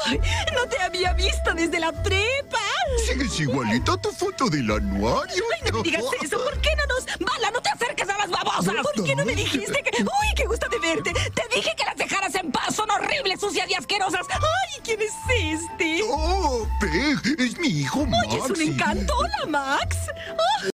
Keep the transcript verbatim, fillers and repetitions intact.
Ay, no te había visto desde la prepa. Sigues igualita a tu foto del anuario. Ay, no me digas eso. ¿Por qué no nos... Bala, no te acerques a las babosas. ¿Por qué no me dijiste que... Uy, qué gusto de verte. Te dije que las dejaras en paz. Son horribles, sucias y asquerosas. Ay, ¿quién es este? Oh, Peg, es mi hijo Max. Oye, es un encanto. Hola, Max. Oh.